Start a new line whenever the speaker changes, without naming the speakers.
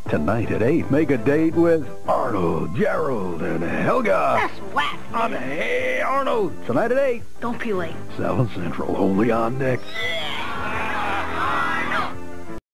Tonight at 8, make a date with Arnold, Gerald, and Helga.
That's wack.
On Hey Arnold. Tonight at 8.
Don't be late.
7 Central, only on Nick.